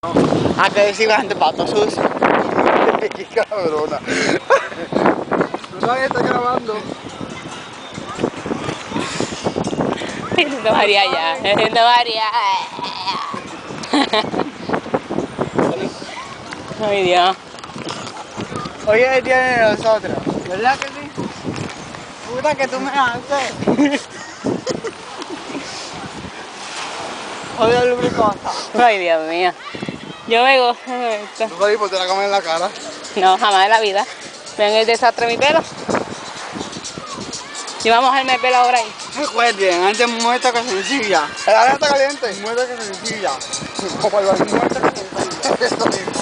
¿A qué decir la gente pato sucio? Qué cabrona. ¿Tú sabes que está grabando? Haciendo María ya, haciendo María. Ay Dios. Hoy es el día de nosotros, ¿verdad que sí? Puta que tú me haces. Joder, el lubricante. Ay Dios mío. Yo me gozo de esto. ¿Tú sabes por qué te la comes en la cara? No, jamás en la vida. Ven el desastre de mi pelo. Y vamos a mojarme el pelo ahora ahí. Recuerden, antes muerta que sencilla. El área está caliente. Muerta que sencilla. Como el baño. Muerta que sencilla. Esto mismo.